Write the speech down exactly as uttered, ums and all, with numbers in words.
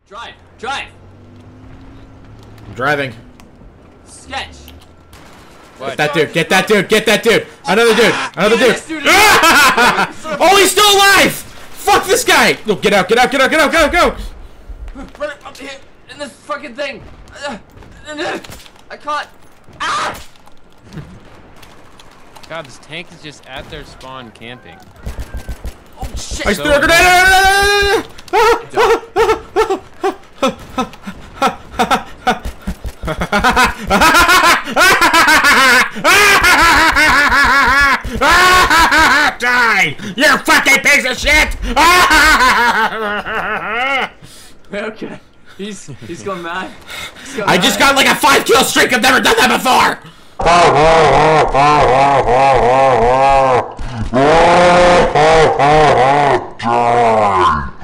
Drive! Drive! I'm driving. Sketch! Get that dude! Get that dude! Get that dude! Another dude! Another Yeah, dude! this dude is- Oh, he's still alive! Fuck this guy! No, get out! Get out! Get out! Get out! Go! Go! Run up here in this fucking thing! I caught. Ah! God, this tank is just at their spawn camping. Oh shit! I So- threw a grenade! Die! You fucking piece of shit! Okay. He's he's going mad. He's going I just mad. got like a five kill streak. I've never done that before. Die!